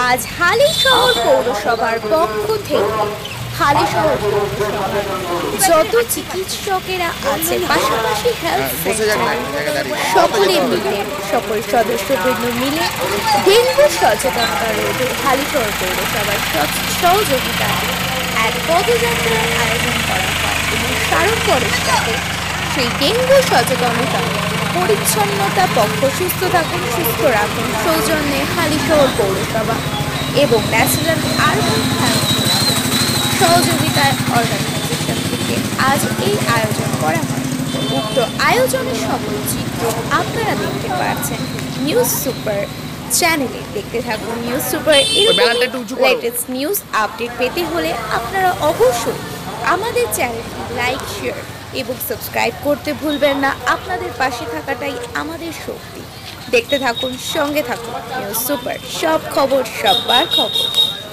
আজ হালিশহর পৌরসভার পক্ষ থেকে হালিশহর পৌরসভার যত চিকিৎসকেরা আছেন, পাশাপাশি হেলথ সেন্টার সকলে মিলে, সকল সদস্যবৃন্দ মিলে ডেঙ্গু সচেতনতা রোধে হালিশহর পৌরসভার সহযোগিতায় এক পদযাত্রার আয়োজন করা হয় এবং সারঙ্গরের সাথে সেই ডেঙ্গু সচেতনতা পরিচ্ছন্নতা পক্ষ সুস্থ থাকুন সুস্থ রাখুন সৌজন্যে হালিশহর পৌরসভা এবং ন্যাশনাল আরবান হেলথ সহযোগিতার অর্গানাইজেশন থেকে আজ এই আয়োজন করা হয়। উক্ত আয়োজনের সকল চিত্র আপনারা দেখতে পাচ্ছেন নিউজ সুপার চ্যানেলে। দেখতে থাকুন news super. Latest news update পেতে হলে আপনারা অবশ্যই আমাদের চ্যানেলটি লাইক, শেয়ার এবং সাবস্ক্রাইব করতে ভুলবেন না। আপনাদের পাশে থাকাটাই আমাদের শক্তি। দেখতে থাকুন, সঙ্গে থাকুন নিউজ সুপার। সব খবর, সবার খবর।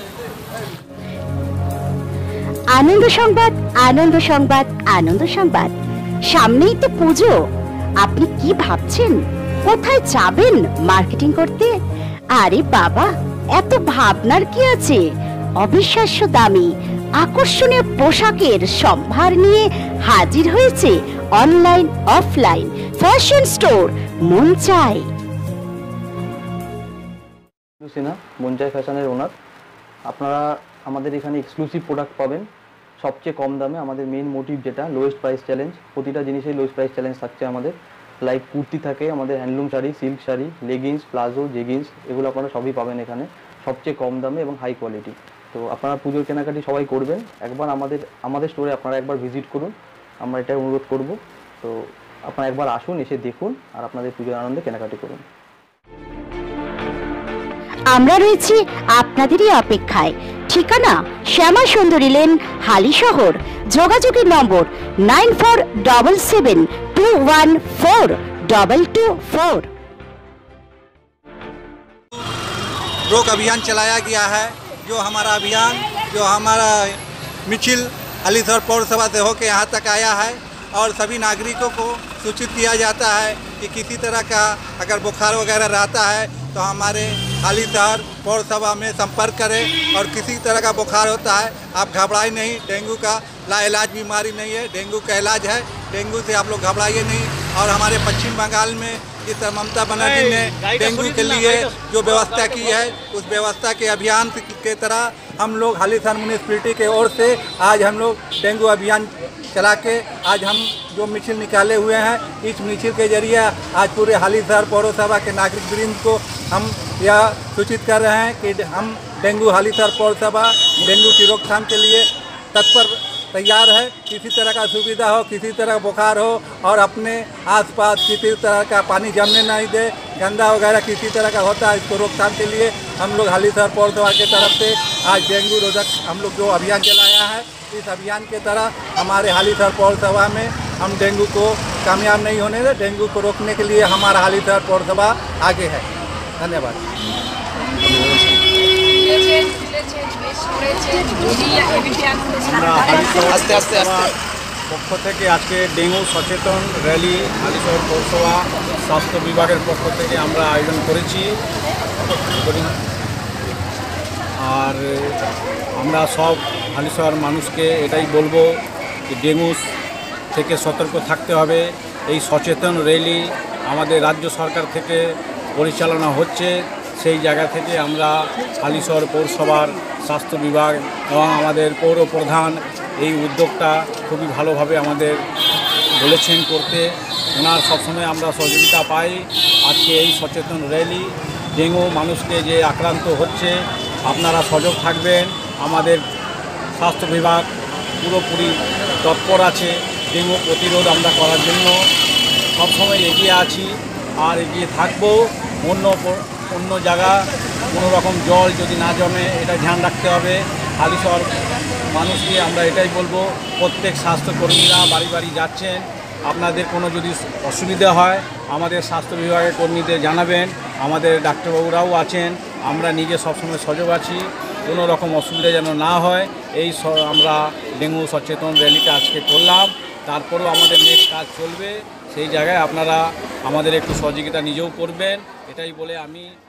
আনন্দ সংবাদ, আনন্দ সংবাদ, আনন্দ সংবাদ। সামনেই তো পুজো। আপনি কি ভাবছেন কোথায় যাবেন মার্কেটিং করতে? আরে বাবা, এত ভাবনার কি আছে? অবিশ্বাস্য দামি আকর্ষণীয় পোশাকের সম্ভার নিয়ে হাজির হয়েছে online offline fashion store Manchai. Sinha, Manchai ফ্যাশনের ওনার। আপনারা আমাদের এখানে এক্সক্লুসিভ প্রোডাক্ট পাবেন সবচেয়ে কম দামে। আমাদের মেইন মোটিভ যেটা লোয়েস্ট প্রাইস চ্যালেঞ্জ, প্রতিটা জিনিসেই লোয়েস্ট প্রাইস চ্যালেঞ্জ থাকছে আমাদের। লাইক কুর্তি থাকে, আমাদের handloom sari, silk sari, leggings, palazzo, jeggings, এগুলো আপনারা সবই পাবেন এখানে সবচেয়ে কম দামে এবং হাই কোয়ালিটি। তো আপনারা পুজোর কেনাকাটি সবাই করবেন, একবার আমাদের স্টোরে আপনারা একবার ভিজিট করুন, আমরা এটা অনুরোধ করব। তো আপনারা একবার আসুন, এসে দেখুন আর আপনাদের পুজোর আনন্দে কেনাকাটি করুন। আমরা রয়েছি আপনাদেরই অপেক্ষায়। ঠিকানা শ্যামা সুন্দরী লেন, হালিশহর। যোগাযোগের নম্বর 9477214224। रोक अभियान चलाया गया है। जो हमारा अभियान, जो हमारा मिचिल हालीशहर पौरसभा से होकर यहाँ तक आया है और सभी नागरिकों को सूचित किया जाता है कि किसी तरह का अगर बुखार वगैरह रहता है तो हमारे हालीशहर पौरसभा में संपर्क करें। और किसी तरह का बुखार होता है आप घबराए नहीं, डेंगू का लाइलाज बीमारी नहीं है, डेंगू का इलाज है। डेंगू से आप लोग घबराइए नहीं। और हमारे पश्चिम बंगाल में जिस ममता बनर्जी ने डेंगू के लिए जो व्यवस्था की है, उस व्यवस्था के अभियान के तरह हम लोग हालीशहर म्यूनिसिपैलिटी के ओर से आज हम लोग डेंगू अभियान चला के आज हम जो मिছিল निकाले हुए हैं, इस मिছিল के जरिए आज पूरे हालीशहर पौरसभा के नागरिक वृंद को हम यह सूचित कर रहे हैं कि हम डेंगू हालीशहर पौरसभा डेंगू की रोकथाम के लिए तत्पर तैयार है। किसी तरह का सुविधा हो, किसी तरह का बुखार हो और अपने आसपास किसी तरह का पानी जमने नहीं दे, गंदा वगैरह किसी तरह का होता है, इसको रोकथाम के लिए हम लोग हालीशहर पौरसभा की तरफ से आज डेंगू रोधक हम लोग जो अभियान चलाया है, इस अभियान के तरह हमारे हालीशहर पौरसभा में हम डेंगू को कामयाब नहीं होने दें। डेंगू को रोकने के लिए हमारा हालीशहर पौरसभा आगे है। धन्यवाद। পক্ষ থেকে আজকে ডেঙ্গু সচেতন র্যালি হালিশহর পৌরসভা স্বাস্থ্য বিভাগের পক্ষ থেকে আমরা আয়োজন করেছি। আর আমরা সব হালিশহর মানুষকে এটাই বলবো যে ডেঙ্গু থেকে সতর্ক থাকতে হবে। এই সচেতন র্যালি আমাদের রাজ্য সরকার থেকে পরিচালনা হচ্ছে। সেই জায়গা থেকে আমরা হালিশহর পৌরসভার স্বাস্থ্য বিভাগ এবং আমাদের পৌর প্রধান এই উদ্যোগটা খুবই ভালোভাবে আমাদের বলেছেন করতে। ওনার সবসময় আমরা সহযোগিতা পাই। আজকে এই সচেতন র্যালি ডেঙ্গু মানুষকে যে আক্রান্ত হচ্ছে, আপনারা সজাগ থাকবেন। আমাদের স্বাস্থ্য বিভাগ পুরোপুরি তৎপর আছে ডেঙ্গু প্রতিরোধ আমরা করার জন্য। সবসময় এগিয়ে আছি আর এগিয়ে থাকবো। অন্য জায়গা কোনো রকম জল যদি না জমে এটা ধ্যান রাখতে হবে। হালিশহর মানুষকে আমরা এটাই বলবো, প্রত্যেক স্বাস্থ্যকর্মীরা বাড়ি বাড়ি যাচ্ছেন, আপনাদের কোনো যদি অসুবিধা হয় আমাদের স্বাস্থ্য বিভাগের কর্মীদের জানাবেন। আমাদের ডাক্তারবাবুরাও আছেন, আমরা নিজে সবসময় সজাগ আছি, কোনো রকম অসুবিধা যেন না হয়। এই আমরা ডেঙ্গু সচেতন র্যালিটা আজকে করলাম। তারপরেও আমাদের নেক্সট কাজ চলবে। সেই জায়গায় আপনারা আমাদের একটু সহযোগিতা নিজেও করবেন, এটাই বলে আমি